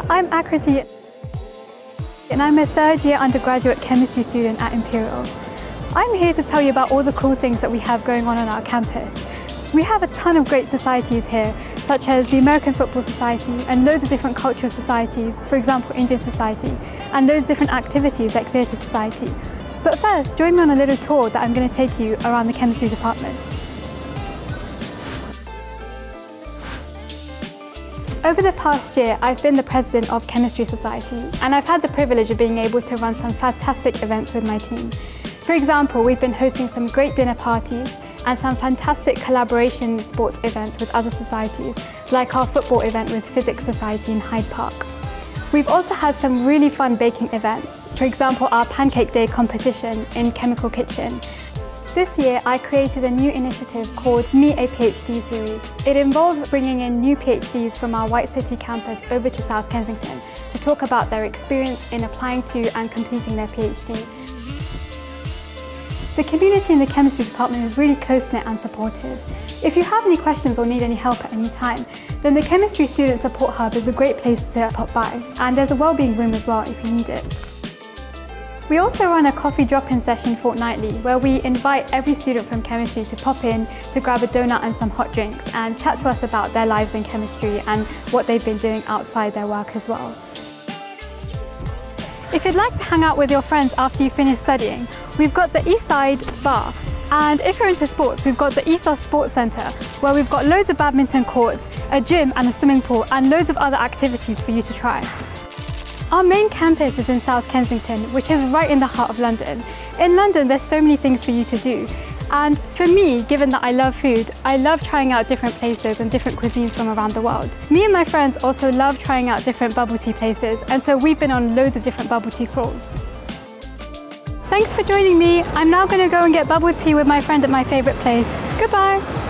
I'm Akriti and I'm a third-year undergraduate chemistry student at Imperial. I'm here to tell you about all the cool things that we have going on our campus. We have a ton of great societies here, such as the American Football Society and loads of different cultural societies, for example Indian Society, and loads of different activities like Theatre Society. But first, join me on a little tour that I'm going to take you around the chemistry department. Over the past year, I've been the president of Chemistry Society, and I've had the privilege of being able to run some fantastic events with my team. For example, we've been hosting some great dinner parties and some fantastic collaboration sports events with other societies, like our football event with Physics Society in Hyde Park. We've also had some really fun baking events, for example our Pancake Day competition in Chemical Kitchen. This year, I created a new initiative called Me a PhD series. It involves bringing in new PhDs from our White City campus over to South Kensington to talk about their experience in applying to and completing their PhD. The community in the chemistry department is really close-knit and supportive. If you have any questions or need any help at any time, then the Chemistry Student Support Hub is a great place to pop by, and there's a wellbeing room as well if you need it. We also run a coffee drop-in session fortnightly where we invite every student from chemistry to pop in to grab a donut and some hot drinks and chat to us about their lives in chemistry and what they've been doing outside their work as well. If you'd like to hang out with your friends after you finish studying, we've got the Eastside Bar. And if you're into sports, we've got the Ethos Sports Centre, where we've got loads of badminton courts, a gym and a swimming pool, and loads of other activities for you to try. Our main campus is in South Kensington, which is right in the heart of London. In London, there's so many things for you to do. And for me, given that I love food, I love trying out different places and different cuisines from around the world. Me and my friends also love trying out different bubble tea places, and so we've been on loads of different bubble tea crawls. Thanks for joining me. I'm now going to go and get bubble tea with my friend at my favourite place. Goodbye!